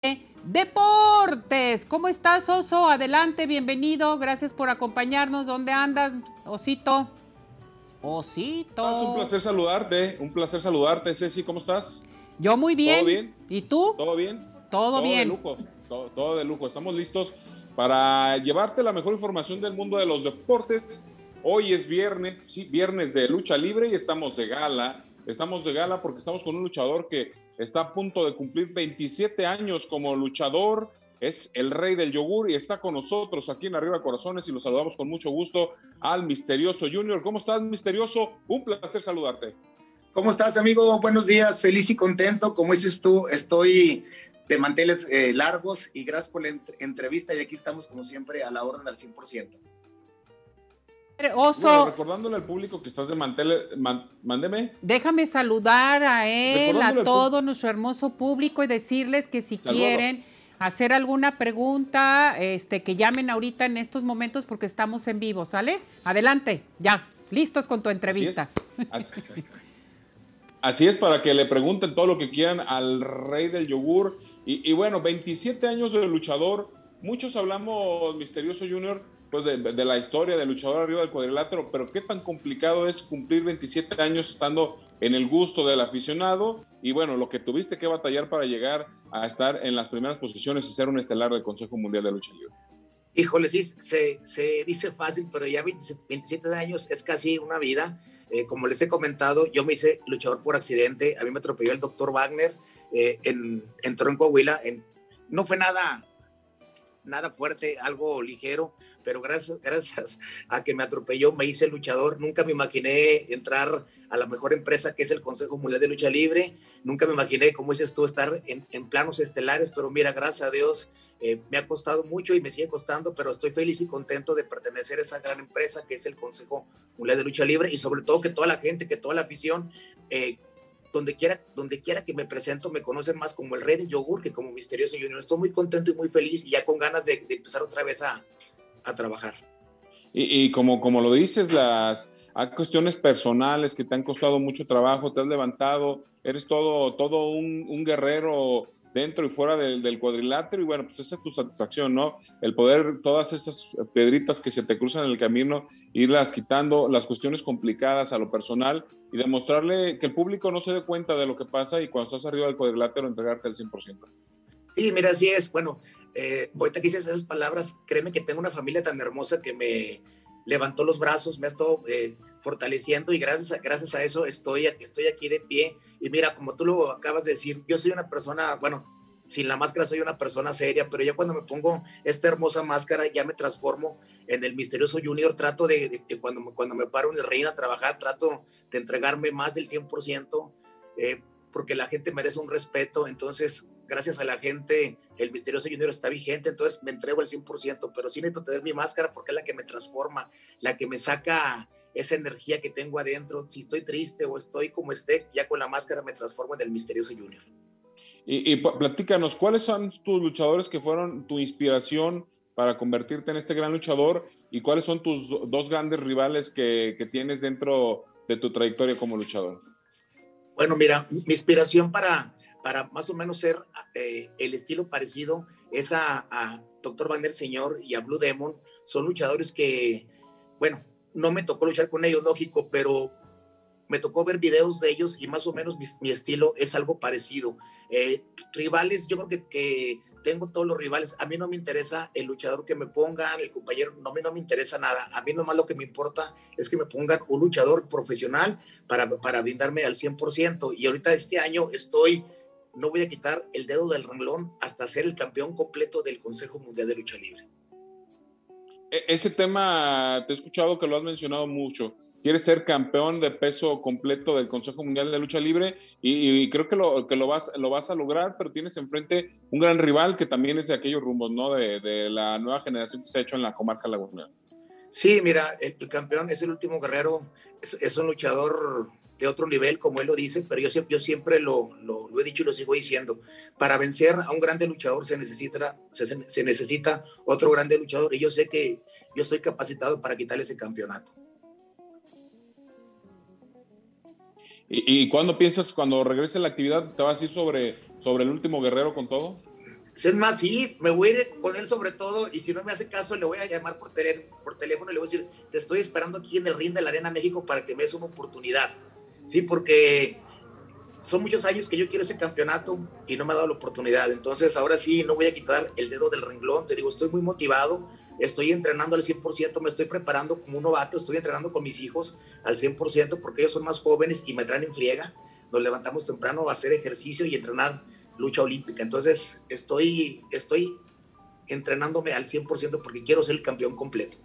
Deportes. ¿Cómo estás, Oso? Adelante, bienvenido. Gracias por acompañarnos. ¿Dónde andas, Osito? Osito. Un placer saludarte, Ceci, ¿cómo estás? Yo muy bien. ¿Todo bien? ¿Y tú? ¿Todo bien? Todo bien. De lujo, todo de lujo. Estamos listos para llevarte la mejor información del mundo de los deportes. Hoy es viernes, sí, viernes de lucha libre y estamos de gala. Estamos de gala porque estamos con un luchador que está a punto de cumplir 27 años como luchador. Es el rey del yogur y está con nosotros aquí en Arriba Corazones y lo saludamos con mucho gusto al Misterioso Junior. ¿Cómo estás, Misterioso? Un placer saludarte. ¿Cómo estás, amigo? Buenos días, feliz y contento. Como dices tú, estoy de manteles largos y gracias por la entrevista y aquí estamos como siempre a la orden al 100%. Oso, bueno, recordándole al público que estás de manteles, mándeme. Déjame saludar a él, a todo nuestro hermoso público y decirles que si quieren hacer alguna pregunta, que llamen ahorita en estos momentos porque estamos en vivo, ¿sale? Adelante, ya, listos con tu entrevista. Así es, para que le pregunten todo lo que quieran al rey del yogur. Y bueno, 27 años de luchador. Muchos hablamos, Misterioso Junior, pues de la historia del luchador arriba del cuadrilátero, pero qué tan complicado es cumplir 27 años estando en el gusto del aficionado. Y bueno, lo que tuviste que batallar para llegar a estar en las primeras posiciones y ser un estelar del Consejo Mundial de Lucha Libre. Híjole, sí, se dice fácil, pero ya 27 años es casi una vida. Como les he comentado, yo me hice luchador por accidente. A mí me atropelló el doctor Wagner entró en Coahuila. No fue nada fuerte, algo ligero, pero gracias a que me atropelló me hice luchador. Nunca me imaginé entrar a la mejor empresa que es el Consejo Mundial de Lucha Libre. Nunca me imaginé, como dices tú, estar en planos estelares, pero mira, gracias a Dios, me ha costado mucho y me sigue costando, pero estoy feliz y contento de pertenecer a esa gran empresa que es el Consejo Mundial de Lucha Libre y sobre todo que toda la gente, que toda la afición, donde quiera que me presento, me conocen más como el rey del yogur que como Misterioso Junior. Estoy muy contento y muy feliz y ya con ganas de empezar otra vez a trabajar. Y como lo dices, hay cuestiones personales que te han costado mucho trabajo, te has levantado, eres todo un guerrero dentro y fuera del cuadrilátero, y bueno, pues esa es tu satisfacción, ¿no? El poder, todas esas piedritas que se te cruzan en el camino, irlas quitando, las cuestiones complicadas a lo personal, y demostrarle que el público no se dé cuenta de lo que pasa, y cuando estás arriba del cuadrilátero, entregarte al 100%. Sí, mira, así es. Bueno, ahorita que dices esas palabras, créeme que tengo una familia tan hermosa que me levantó los brazos, me ha estado fortaleciendo y gracias a eso estoy aquí de pie. Y mira, como tú lo acabas de decir, yo soy una persona, bueno, sin la máscara soy una persona seria, pero ya cuando me pongo esta hermosa máscara ya me transformo en el Misterioso Junior. Trato de cuando me paro en el ring a trabajar, trato de entregarme más del 100%, porque la gente merece un respeto. Entonces, gracias a la gente, el Misterioso Junior está vigente, entonces me entrego al 100%, pero sí necesito tener mi máscara porque es la que me transforma, la que me saca esa energía que tengo adentro. Si estoy triste o estoy como esté, ya con la máscara me transformo en el Misterioso Junior. Y platícanos, ¿cuáles son tus luchadores que fueron tu inspiración para convertirte en este gran luchador? ¿Y cuáles son tus dos grandes rivales que tienes dentro de tu trayectoria como luchador? Bueno, mira, mi inspiración para más o menos ser el estilo parecido es a Dr. Wagner Señor y a Blue Demon. Son luchadores que, bueno, no me tocó luchar con ellos, lógico, pero me tocó ver videos de ellos y más o menos mi estilo es algo parecido. Rivales, yo creo que tengo todos los rivales. A mí no me interesa el luchador que me pongan, el compañero, no me interesa nada. A mí nomás lo que me importa es que me pongan un luchador profesional para brindarme al 100%. Y ahorita este año no voy a quitar el dedo del renglón hasta ser el campeón completo del Consejo Mundial de Lucha Libre. Ese tema, te he escuchado que lo has mencionado mucho. Quieres ser campeón de peso completo del Consejo Mundial de Lucha Libre y creo que lo vas a lograr, pero tienes enfrente un gran rival que también es de aquellos rumbos, ¿no? De la nueva generación que se ha hecho en la comarca lagunera. Sí, mira, el campeón es el último guerrero, es un luchador de otro nivel, como él lo dice, pero yo siempre lo he dicho y lo sigo diciendo. Para vencer a un grande luchador se necesita otro grande luchador, y yo sé que yo estoy capacitado para quitarle ese campeonato. ¿Y cuándo piensas, cuando regrese la actividad, te vas a ir sobre el último guerrero con todo? Es más, sí, me voy a ir con él sobre todo, y si no me hace caso, le voy a llamar por teléfono y le voy a decir, te estoy esperando aquí en el ring de la Arena México para que me des una oportunidad, ¿sí? Porque son muchos años que yo quiero ese campeonato y no me ha dado la oportunidad. Entonces, ahora sí, no voy a quitar el dedo del renglón. Te digo, estoy muy motivado, estoy entrenando al 100%, me estoy preparando como un novato, estoy entrenando con mis hijos al 100% porque ellos son más jóvenes y me traen en friega. Nos levantamos temprano a hacer ejercicio y entrenar lucha olímpica. Entonces, estoy entrenándome al 100% porque quiero ser el campeón completo.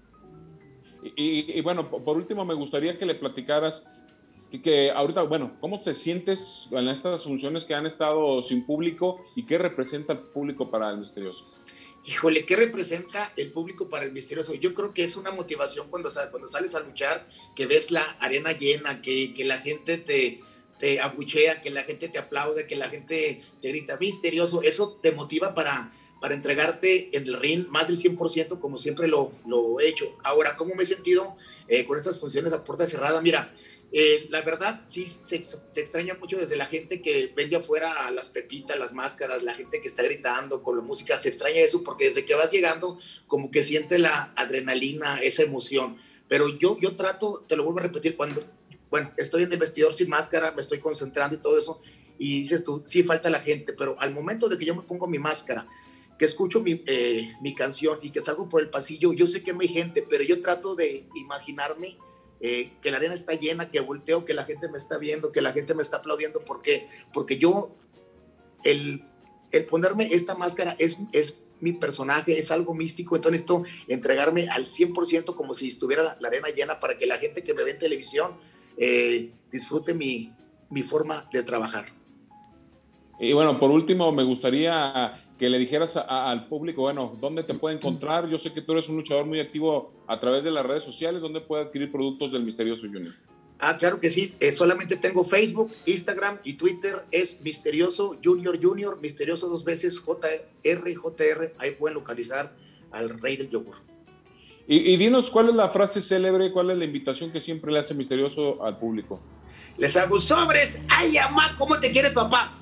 Y bueno, por último, me gustaría que le platicaras que ahorita, bueno, ¿cómo te sientes en estas funciones que han estado sin público y qué representa el público para el Misterioso? Híjole, ¿qué representa el público para el Misterioso? Yo creo que es una motivación cuando sales a luchar, que ves la arena llena, que la gente te abuchea, que la gente te aplaude, que la gente te grita Misterioso. Eso te motiva para entregarte en el ring más del 100% como siempre lo he hecho. Ahora, ¿cómo me he sentido con estas funciones a puerta cerrada? Mira, la verdad sí se extraña mucho desde la gente que vende afuera las pepitas, las máscaras, la gente que está gritando con la música, se extraña eso porque desde que vas llegando como que siente la adrenalina, esa emoción. Pero yo trato, te lo vuelvo a repetir, bueno, estoy en el vestidor sin máscara, me estoy concentrando y todo eso, y dices tú, sí falta la gente, pero al momento de que yo me pongo mi máscara, que escucho mi canción y que salgo por el pasillo, yo sé que no hay gente, pero yo trato de imaginarme que la arena está llena, que volteo, que la gente me está viendo, que la gente me está aplaudiendo, porque yo, el ponerme esta máscara es mi personaje, es algo místico, entonces necesito entregarme al 100% como si estuviera la arena llena para que la gente que me ve en televisión disfrute mi forma de trabajar. Y bueno, por último, me gustaría que le dijeras al público, bueno, ¿dónde te puede encontrar? Yo sé que tú eres un luchador muy activo a través de las redes sociales, ¿dónde puede adquirir productos del Misterioso Junior? Claro que sí, solamente tengo Facebook, Instagram y Twitter, es Misterioso Junior, Misterioso 2 veces, JR, ahí pueden localizar al Rey del Yogur. Y dinos, ¿cuál es la frase célebre, cuál es la invitación que siempre le hace Misterioso al público? Les hago sobres, ay, mamá, ¿cómo te quiere tu papá?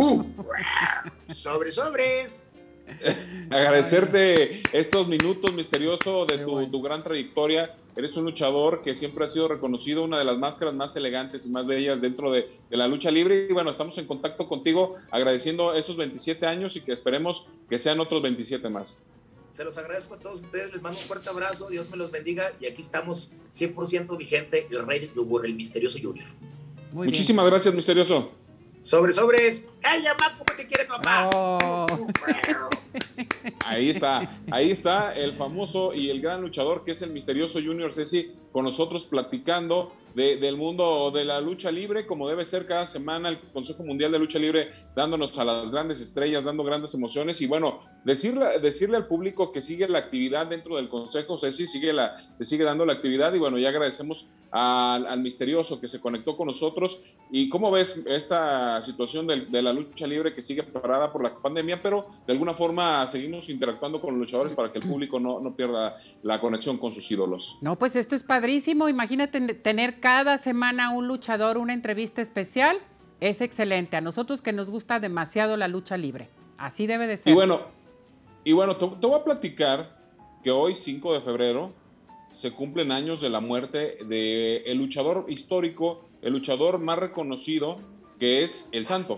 Sobres. Agradecerte estos minutos, Misterioso, de tu gran trayectoria. Eres un luchador que siempre ha sido reconocido, una de las máscaras más elegantes y más bellas dentro de la lucha libre. Y bueno, estamos en contacto contigo, agradeciendo esos 27 años y que esperemos que sean otros 27 más. Se los agradezco a todos ustedes, les mando un fuerte abrazo, Dios me los bendiga, y aquí estamos 100% vigente, el Rey del Yogur, el Misterioso Junior. Muchísimas gracias, Misterioso. Sobres. ¡Ay, mamá, cómo te quiere papá! Oh. Ahí está el famoso y el gran luchador que es el Misterioso Junior Ceci, con nosotros platicando del mundo de la lucha libre, como debe ser cada semana el Consejo Mundial de Lucha Libre, dándonos a las grandes estrellas, dando grandes emociones. Y bueno, decirle al público que sigue la actividad dentro del Consejo, Ceci, se sigue dando la actividad. Y bueno, ya agradecemos al Misterioso que se conectó con nosotros. ¿Y cómo ves esta situación de la lucha libre que sigue parada por la pandemia, pero de alguna forma seguimos interactuando con los luchadores para que el público no pierda la conexión con sus ídolos? No, pues esto es padrísimo. Imagínate tener cada semana un luchador, una entrevista especial. Es excelente. A nosotros que nos gusta demasiado la lucha libre. Así debe de ser. Y bueno, te voy a platicar que hoy, 5 de febrero, se cumplen años de la muerte del luchador histórico, el luchador más reconocido, que es El Santo.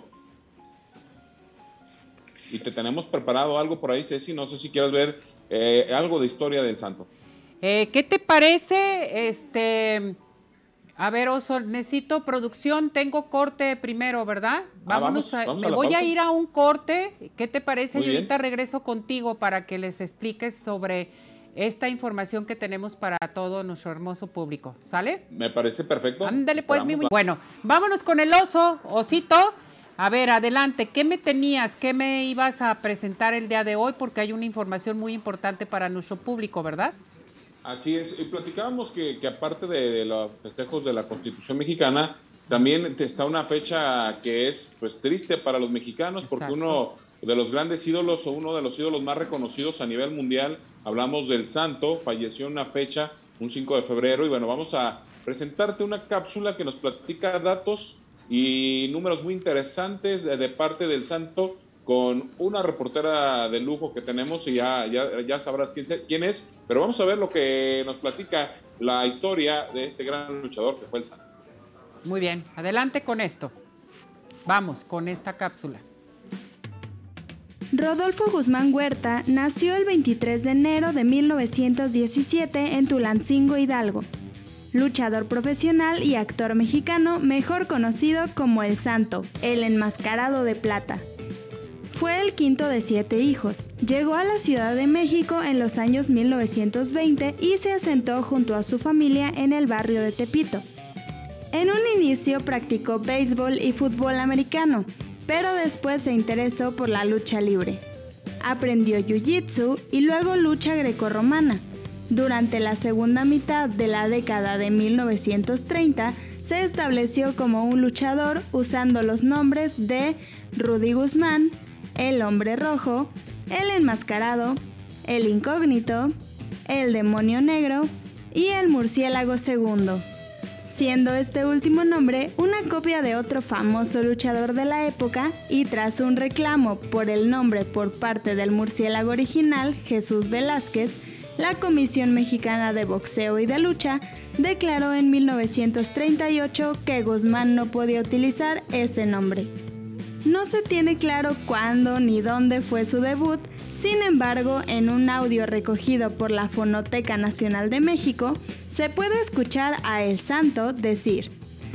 Y te tenemos preparado algo por ahí, Ceci, no sé si quieras ver algo de historia del Santo. ¿Qué te parece? A ver, Oso, necesito producción, tengo corte primero, ¿verdad? Vamos me voy a ir a un corte, ¿qué te parece? Muy Y ahorita bien. regreso contigo para que les expliques sobre esta información que tenemos para todo nuestro hermoso público, ¿sale? Me parece perfecto. Ándale pues, bueno, vámonos con el Osito. A ver, adelante, ¿qué me tenías? ¿Qué me ibas a presentar el día de hoy? Porque hay una información muy importante para nuestro público, ¿verdad? Así es, y platicábamos que aparte de los festejos de la Constitución mexicana, también está una fecha que es pues triste para los mexicanos. Exacto. Porque uno de los grandes ídolos o uno de los ídolos más reconocidos a nivel mundial, hablamos del Santo, falleció en una fecha, un 5 de febrero, y bueno, vamos a presentarte una cápsula que nos platica datos y números muy interesantes de parte del Santo, con una reportera de lujo que tenemos y ya sabrás quién es, pero vamos a ver lo que nos platica la historia de este gran luchador que fue el Santo. Muy bien, adelante con esto. Vamos con esta cápsula. Rodolfo Guzmán Huerta nació el 23 de enero de 1917 en Tulancingo, Hidalgo. Luchador profesional y actor mexicano, mejor conocido como El Santo, el enmascarado de plata. Fue el quinto de 7 hijos. Llegó a la Ciudad de México en los años 1920 y se asentó junto a su familia en el barrio de Tepito. En un inicio practicó béisbol y fútbol americano, pero después se interesó por la lucha libre. Aprendió jiu-jitsu y luego lucha grecorromana. Durante la segunda mitad de la década de 1930, se estableció como un luchador usando los nombres de Rudy Guzmán, el Hombre Rojo, el Enmascarado, el Incógnito, el Demonio Negro y el Murciélago Segundo, siendo este último nombre una copia de otro famoso luchador de la época, y tras un reclamo por el nombre por parte del murciélago original, Jesús Velázquez, la Comisión Mexicana de Boxeo y de Lucha declaró en 1938 que Guzmán no podía utilizar ese nombre. No se tiene claro cuándo ni dónde fue su debut, sin embargo, en un audio recogido por la Fonoteca Nacional de México, se puede escuchar a El Santo decir: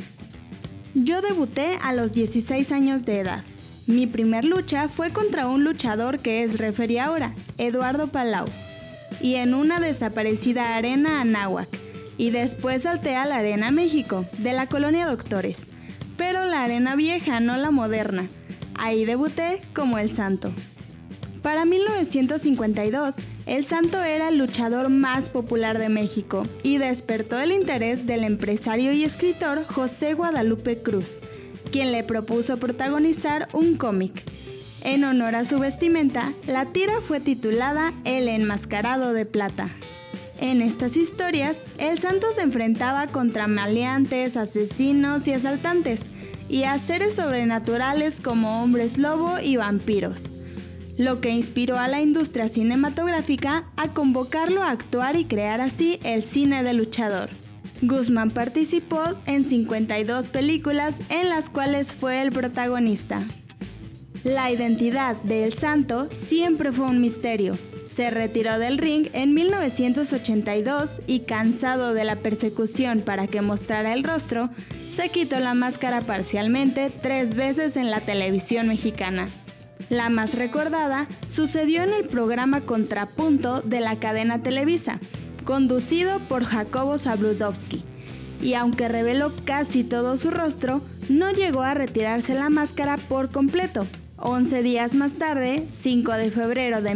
"Yo debuté a los 16 años de edad. Mi primer lucha fue contra un luchador que es referee ahora, Eduardo Palau, y en una desaparecida arena Anáhuac, y después salté a la Arena México, de la Colonia Doctores, pero la arena vieja, no la moderna. Ahí debuté como El Santo". Para 1952, El Santo era el luchador más popular de México y despertó el interés del empresario y escritor José Guadalupe Cruz, quien le propuso protagonizar un cómic. En honor a su vestimenta, la tira fue titulada El Enmascarado de Plata. En estas historias, El Santo se enfrentaba contra maleantes, asesinos y asaltantes, y a seres sobrenaturales como hombres lobo y vampiros, lo que inspiró a la industria cinematográfica a convocarlo a actuar y crear así el cine de luchador. Guzmán participó en 52 películas en las cuales fue el protagonista. La identidad de El Santo siempre fue un misterio. Se retiró del ring en 1982 y, cansado de la persecución para que mostrara el rostro, se quitó la máscara parcialmente 3 veces en la televisión mexicana. La más recordada sucedió en el programa Contrapunto de la cadena Televisa, conducido por Jacobo Zabludovsky, y aunque reveló casi todo su rostro, no llegó a retirarse la máscara por completo. 11 días más tarde, 5 de febrero de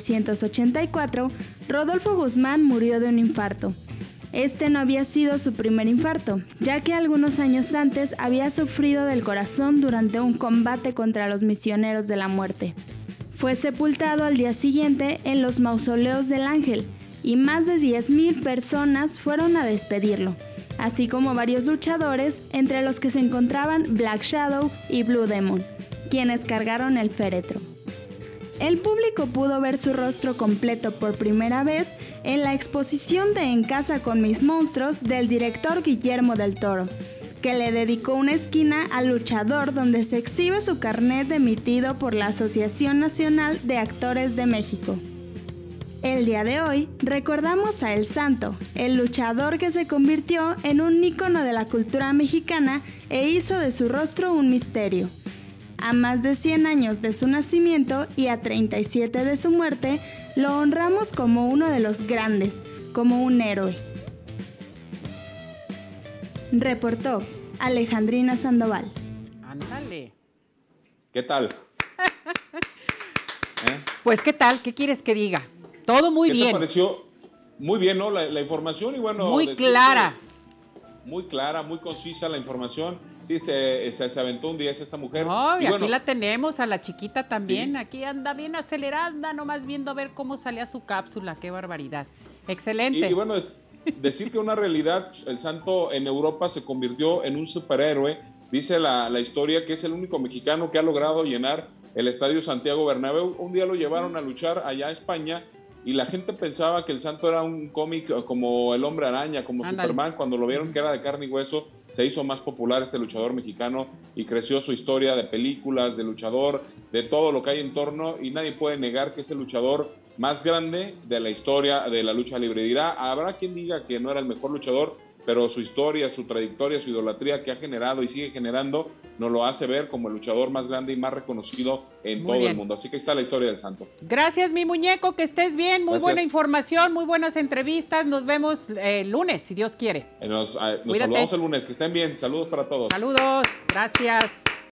1984, Rodolfo Guzmán murió de un infarto. Este no había sido su primer infarto, ya que algunos años antes había sufrido del corazón durante un combate contra los misioneros de la muerte. Fue sepultado al día siguiente en los mausoleos del Ángel, y más de 10,000 personas fueron a despedirlo, así como varios luchadores, entre los que se encontraban Black Shadow y Blue Demon, quienes cargaron el féretro. El público pudo ver su rostro completo por primera vez en la exposición de En Casa con Mis Monstruos del director Guillermo del Toro, que le dedicó una esquina al luchador donde se exhibe su carnet emitido por la Asociación Nacional de Actores de México. El día de hoy recordamos a El Santo, el luchador que se convirtió en un ícono de la cultura mexicana e hizo de su rostro un misterio. A más de 100 años de su nacimiento y a 37 de su muerte, lo honramos como uno de los grandes, como un héroe. Reportó Alejandrina Sandoval. Ándale. ¿Qué tal? Pues, ¿qué tal? ¿Qué quieres que diga? Todo muy bien. ¿Qué te pareció? Muy bien, ¿no? La información y bueno... Muy clara. Muy clara, muy concisa la información. Sí, se aventó un día esta mujer. No, y aquí la tenemos, a la chiquita también. Sí. Aquí anda bien acelerada, nomás viendo a ver cómo salía su cápsula. Qué barbaridad. Excelente. Y bueno, decir que una realidad, El Santo en Europa se convirtió en un superhéroe. Dice la historia que es el único mexicano que ha logrado llenar el Estadio Santiago Bernabéu. Un día lo llevaron a luchar allá a España y la gente pensaba que el Santo era un cómic como el Hombre Araña, como Superman. Cuando lo vieron que era de carne y hueso, se hizo más popular este luchador mexicano y creció su historia de películas, de luchador, de todo lo que hay en torno, y nadie puede negar que es el luchador más grande de la historia de la lucha libre. Habrá quien diga que no era el mejor luchador, pero su historia, su trayectoria, su idolatría que ha generado y sigue generando, nos lo hace ver como el luchador más grande y más reconocido en todo el mundo. Así que está la historia del Santo. Gracias, mi muñeco, que estés bien. Muy buena información, muy buenas entrevistas. Nos vemos el lunes, si Dios quiere. Nos saludamos el lunes. Que estén bien. Saludos para todos. Saludos. Gracias.